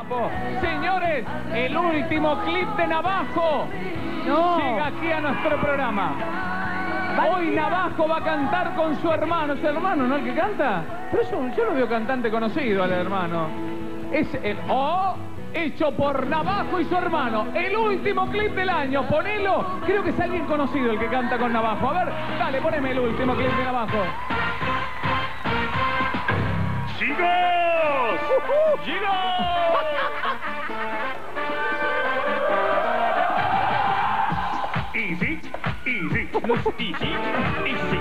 capo. Señores, el último clip de Navajo llega aquí a nuestro programa. Hoy Navajo va a cantar con su hermano. ¿Es el hermano, no el que canta? Pero yo lo veo cantante conocido al hermano. Es el hecho por Navajo y su hermano. El último clip del año. Ponelo. Creo que es alguien conocido el que canta con Navajo. A ver, dale, poneme el último clip de Navajo. ¡Chicos! ¡Chicos! Easy, easy, los easy, easy.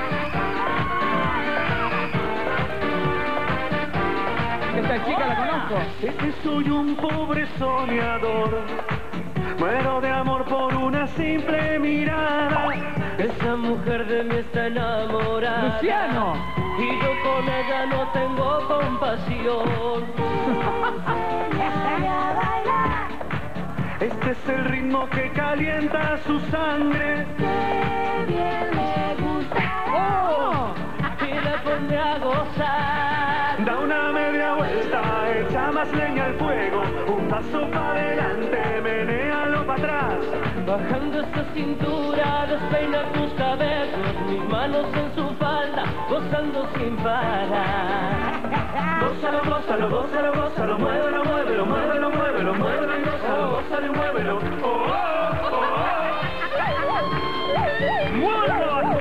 Esta chica la conozco. Es que soy un pobre soñador. Muero de amor por una simple mirada. Esa mujer de mí está enamorada. Luciano. Y yo con ella no tengo compasión. Este es el ritmo que calienta su sangre. Qué bien me gusta. Y le pone a gozar. Da una media vuelta, echa más leña al fuego. Un paso para adelante, menéalo para atrás. Bajando esta cintura, despeina tus cabellos. Mis manos en su falda, gozando sin parar. Gózalo, gózalo, gózalo, gózalo, muévelo, muévelo, muévelo, muévelo, muévelo y gózalo, gózalo y muévelo. ¡Muévelo, vato!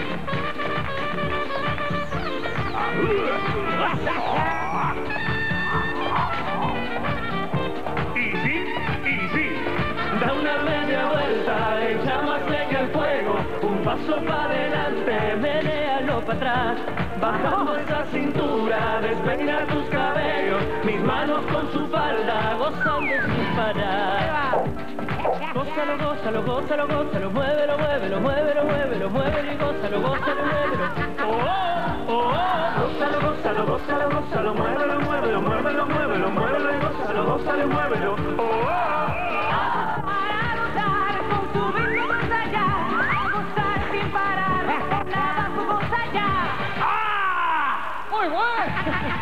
Easy, easy. Da una media vuelta, echa más leña al fuego. Un paso para adelante, menéalo para atrás. Bajando esa cintura, despeina tus cabellos. Mis manos con su falda, gozando sin parar. Gózalo, gózalo, gózalo, gózalo, muévelo, muévelo, muévelo, muévelo, muévelo y gózalo, gózalo, muévelo. Gózalo, gózalo, gózalo, gózalo, muévelo, muévelo, muévelo, muévelo, muévelo y gózalo, gózalo y muévelo. Para gozar con su ritmo más allá, a gozar sin parar, Navajo goza ya. ¡Muy bueno!